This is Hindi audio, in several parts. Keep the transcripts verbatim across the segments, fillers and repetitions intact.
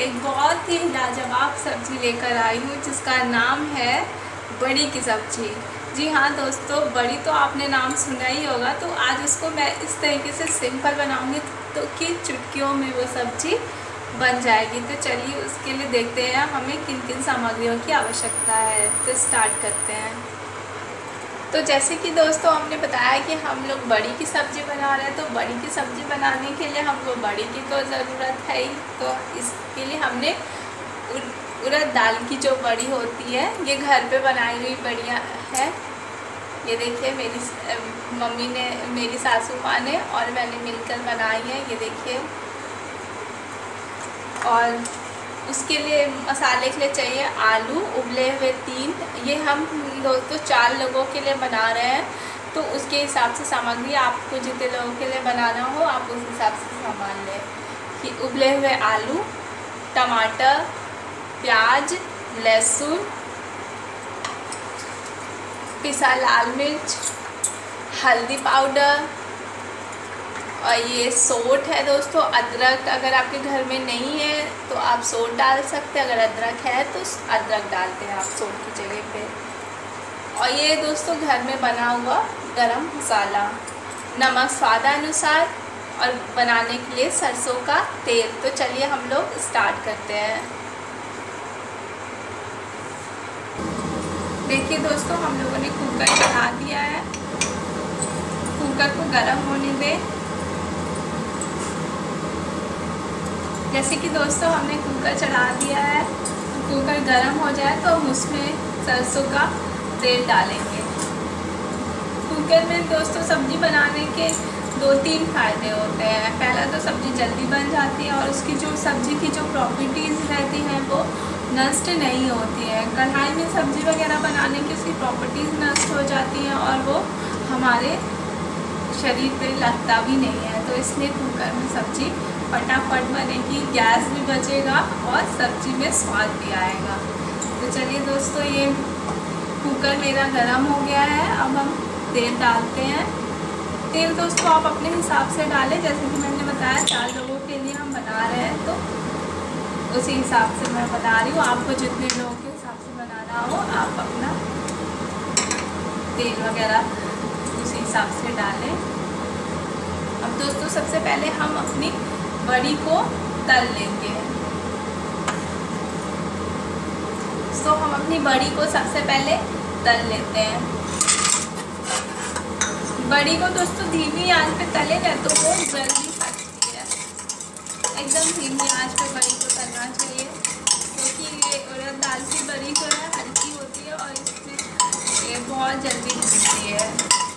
एक बहुत ही लाजवाब सब्ज़ी लेकर आई हूँ जिसका नाम है बड़ी की सब्ज़ी। जी हाँ दोस्तों, बड़ी तो आपने नाम सुना ही होगा। तो आज उसको मैं इस तरीके से सिंपल बनाऊँगी तो कि चुटकियों में वो सब्ज़ी बन जाएगी। तो चलिए उसके लिए देखते हैं हमें किन किन सामग्रियों की आवश्यकता है। तो स्टार्ट करते हैं। तो जैसे कि दोस्तों हमने बताया कि हम लोग बड़ी की सब्ज़ी बना रहे हैं, तो बड़ी की सब्ज़ी बनाने के लिए हमको बड़ी की तो ज़रूरत है ही। तो इसके लिए हमने उड़द दाल की जो बड़ी होती है, ये घर पे बनाई हुई बढ़िया है। ये देखिए मेरी मम्मी ने, मेरी सासू माँ ने और मैंने मिलकर बनाई है। ये देखिए। और उसके लिए मसाले के लिए चाहिए आलू उबले हुए तीन। ये हम दोस्तों चार लोगों के लिए बना रहे हैं, तो उसके हिसाब से सामग्री आपको जितने लोगों के लिए बनाना हो आप उस हिसाब से सामान लें। कि उबले हुए आलू, टमाटर, प्याज, लहसुन, पिसा लाल मिर्च, हल्दी पाउडर, और ये सोट है दोस्तों। अदरक अगर आपके घर में नहीं है तो आप सोट डाल सकते हैं, अगर अदरक है तो अदरक डालते हैं आप सोट की जगह पे। और ये दोस्तों घर में बना हुआ गरम मसाला, नमक स्वादानुसार और बनाने के लिए सरसों का तेल। तो चलिए हम लोग स्टार्ट करते हैं। देखिए दोस्तों, हम लोगों ने कुकर चढ़ा दिया है। कुकर को गरम होने दें। जैसे कि दोस्तों हमने कुकर चढ़ा दिया है, कुकर गर्म हो जाए तो हम उसमें सरसों का तेल डालेंगे। कुकर में दोस्तों सब्ज़ी बनाने के दो तीन फ़ायदे होते हैं। पहला तो सब्ज़ी जल्दी बन जाती है और उसकी जो सब्ज़ी की जो प्रॉपर्टीज़ रहती हैं वो नष्ट नहीं होती है। कढ़ाई में सब्ज़ी वगैरह बनाने की उसकी प्रॉपर्टीज़ नष्ट हो जाती हैं और वो हमारे शरीर पे लगता भी नहीं है। तो इसलिए कुकर में सब्ज़ी फटाफट बनेगी, गैस भी बचेगा और सब्ज़ी में स्वाद भी आएगा। तो चलिए दोस्तों, ये कुकर मेरा गरम हो गया है। अब हम तेल डालते हैं। तेल दोस्तों आप अपने हिसाब से डालें। जैसे कि मैंने बताया चार लोगों के लिए हम बना रहे हैं, तो उसी हिसाब से मैं बता रही हूँ। आपको जितने लोगों के हिसाब से बनाना हो आप अपना तेल वगैरह उसी हिसाब से डालें। अब दोस्तों सबसे पहले हम अपनी बड़ी को तल लेंगे। तो हम अपनी बड़ी को सबसे पहले तल लेते हैं। बड़ी को दोस्तों धीमी आंच पे तले ना तो वो जल नहीं सकती है। एकदम धीमी आंच पे बड़ी को तलना चाहिए, क्योंकि तो ये उड़द दाल की बड़ी जो है हल्की होती है और इसमें ये बहुत जल्दी भुनती है।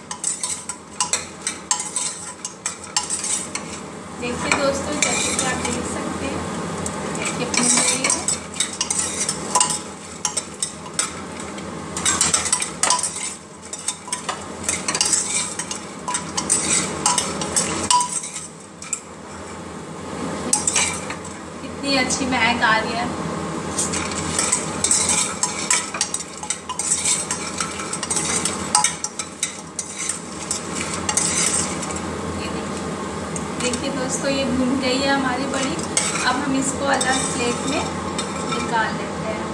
देखिए दोस्तों, जैसे कि आप देख सकते हैं, देखिए भून रही है। कितनी अच्छी महक आ रही है। देखिए दोस्तों, ये भून गई है हमारी बड़ी। अब हम इसको अलग प्लेट में निकाल लेते हैं।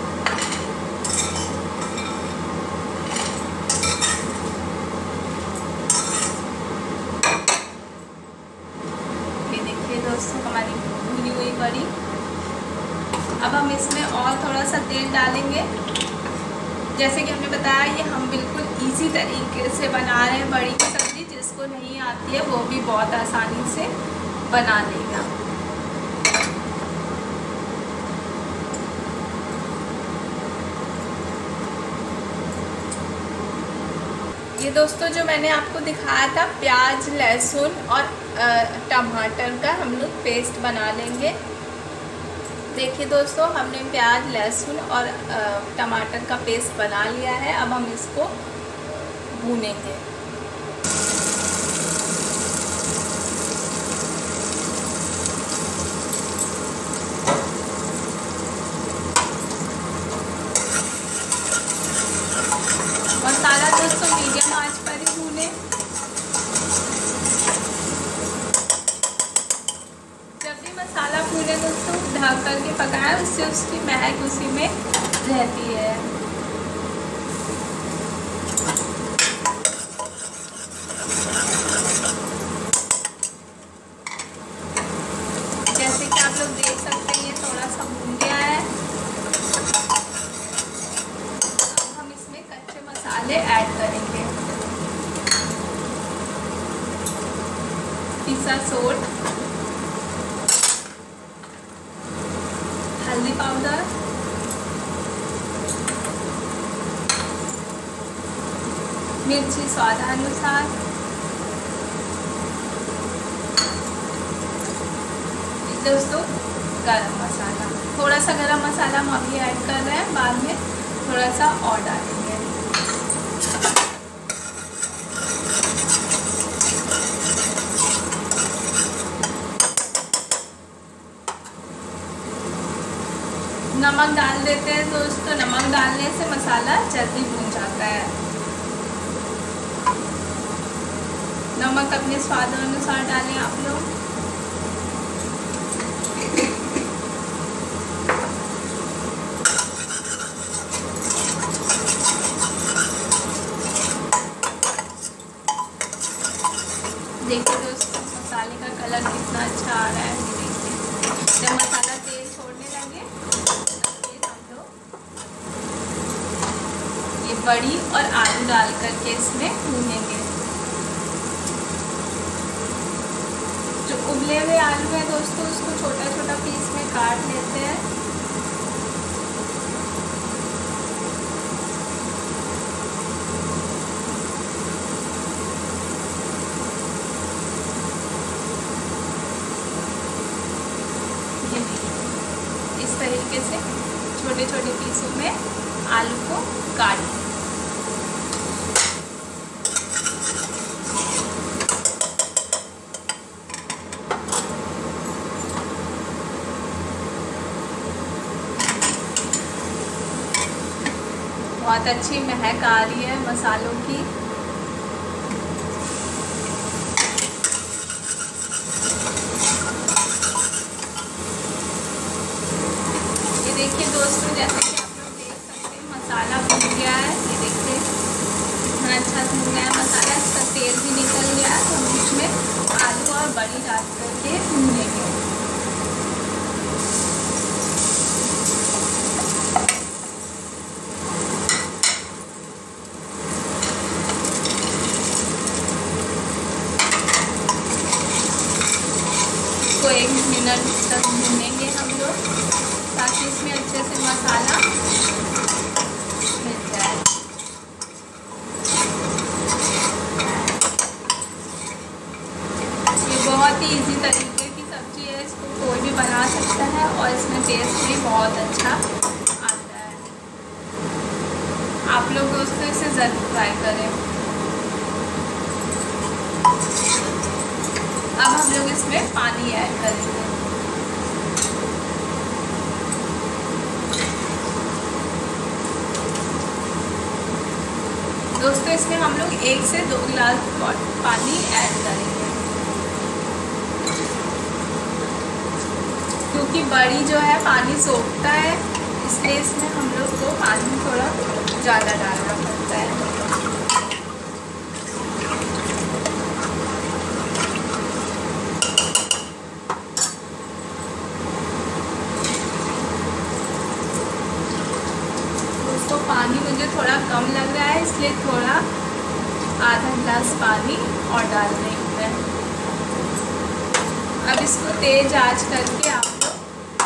ये देखिए दोस्तों हमारी भुनी हुई बड़ी। अब हम इसमें और थोड़ा सा तेल डालेंगे। जैसे कि हमने बताया, ये हम बिल्कुल इजी तरीके से बना रहे हैं बड़ी की सब्ज़ी। जिसको नहीं आती है वो भी बहुत आसानी से बना लेगा। ये दोस्तों जो मैंने आपको दिखाया था प्याज, लहसुन और टमाटर का हम लोग पेस्ट बना लेंगे। देखिए दोस्तों, हमने प्याज, लहसुन और टमाटर का पेस्ट बना लिया है। अब हम इसको भूनेंगे। मसाला दोस्तों मीडियम आंच पर ही भूनें। जब भी मसाला भूने दोस्तों ढक कर करके पकाएं, उससे उसकी महक उसी में रहती है। जैसे कि आप लोग देख सकते हैं ये थोड़ा सा भून गया है। अब हम इसमें कच्चे मसाले ऐड करेंगे। पिसा सोट, हल्दी पाउडर, मिर्ची स्वादानुसार, दोस्तों गरम मसाला, थोड़ा सा गरम मसाला हम अभी ऐड कर रहे हैं, बाद में थोड़ा सा और डालेंगे। नमक डाल देते हैं दोस्तों, नमक डालने से मसाला जल्दी भून जाता है। नमक अपने स्वाद अनुसार डालें आप लोग। देखिए दोस्तों मसाले का कलर कितना अच्छा आ रहा है। देखिए जब मसाला तेल छोड़ने लगे फिर हम लोग ये बड़ी और आलू डाल करके इसमें भूनेंगे। जो उबले हुए आलू है दोस्तों उसको छोटा छोटा पीस में काट लेते हैं। इस तरीके से छोटे छोटे पीसों में आलू को काट लें। बहुत अच्छी महक आ रही है मसालों की। देखिए दोस्तों जैसे कि आप लोग देख सकते हैं मसाला भून गया है। ये देखिए कितना अच्छा भून गया है मसाला, इसका तेल भी निकल गया है। तो हम इसमें आलू और बड़ी डाल करके भूनेंगे। इसको एक मिनट तक भूनेंगे हम लोग ताकि इसमें अच्छे से मसाला मिल जाए। ये बहुत ही इजी तरीके की सब्जी है, इसको कोई भी बना सकता है और इसमें टेस्ट भी बहुत अच्छा आता है। आप लोग दोस्तों इसे ज़रूर ट्राई करें। अब हम लोग इसमें पानी ऐड करेंगे। दोस्तों इसमें हम लोग एक से दो गिलास पानी ऐड करेंगे क्योंकि बड़ी जो है पानी सोखता है, इसलिए इसमें हम लोग को पानी थोड़ा ज़्यादा डालना पड़ता है। तो पानी मुझे थोड़ा कम लग रहा है, इसलिए थोड़ा आधा गिलास पानी और डाल देंगे। अब इसको तेज आंच करके आप लोग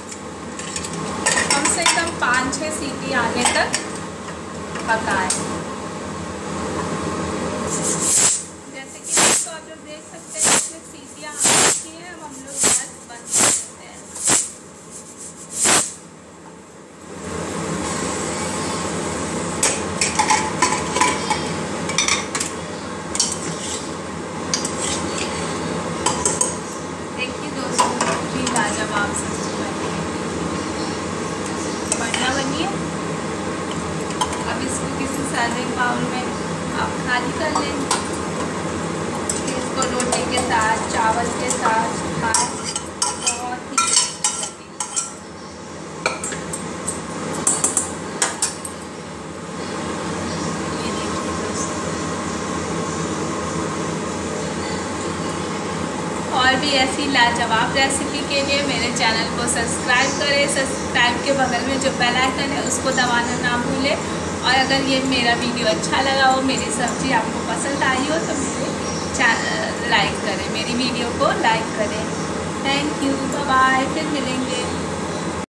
कम से कम पाँच छः सीटी आने तक पकाएं। जैसे कि दोस्तों आप लोग देख सकते हैं इसमें सीटियाँ आ चुकी हैं। अब हम लोग गैस बंद कर देते हैं। बढ़िया बनी है। अब इसको किसी सर्विंग बाउल में आप खाली कर लें। इसको रोटी के साथ चावल के साथ खाएं, बहुत भी ऐसी लाजवाब रेसिपी के लिए मेरे चैनल को सब्सक्राइब करें। सब्सक्राइब के बगल में जो बेल आइकन है उसको दबाना ना भूलें। और अगर ये मेरा वीडियो अच्छा लगा हो, मेरी सब्ज़ी आपको पसंद आई हो, तो मेरे चैनल लाइक करें, मेरी वीडियो को लाइक करें। थैंक यू, बाय बाय, फिर मिलेंगे।